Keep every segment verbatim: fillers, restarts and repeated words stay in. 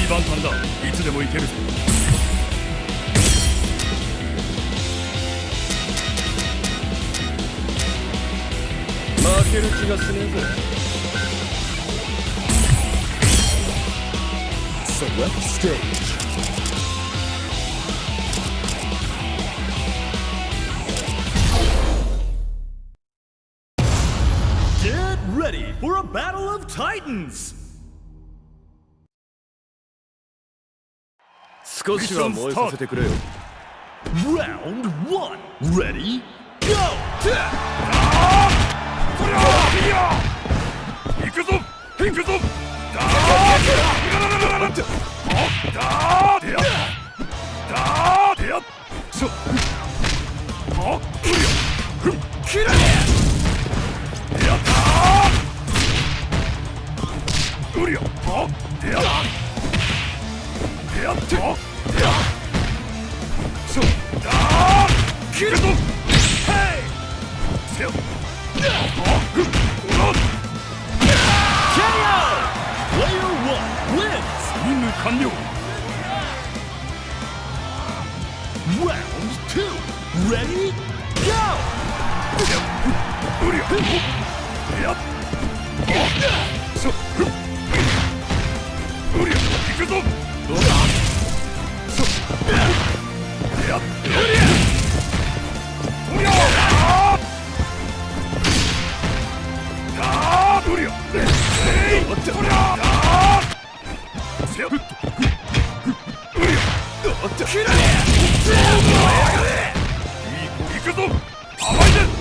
番艦だ。いつでも行けるぞ。負ける気がしねえぜ。Select stage. Get ready for a battle of titans. 少しは燃えさせてくれよ。Round one. Ready? Go! 行くぞ行くぞだーだーでやだーでやそあっうりゃふっきれいでやったーうりゃあっでやでやってあっでやそだーきれいぞへいせよあっふっうら ケーオー! Player one wins! 任務完了 Round two! Ready? Go! うりゃやっそふっうりゃ行くぞどうだそやっうりゃうりゃだーうりゃえいおっとうりゃだーせよふっうりゃおっときれい行くぞ甘いぜ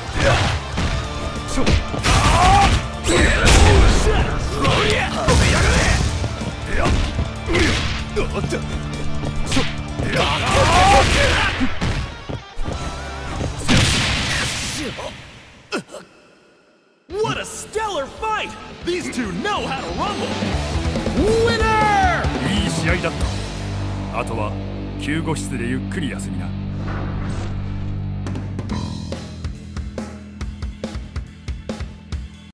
そうだーうりゃうりゃやっうりゃおっとそうやっ What a stellar fight! These two know how to rumble! Winner! いい試合だった。あとは救護室でゆっくり休みな。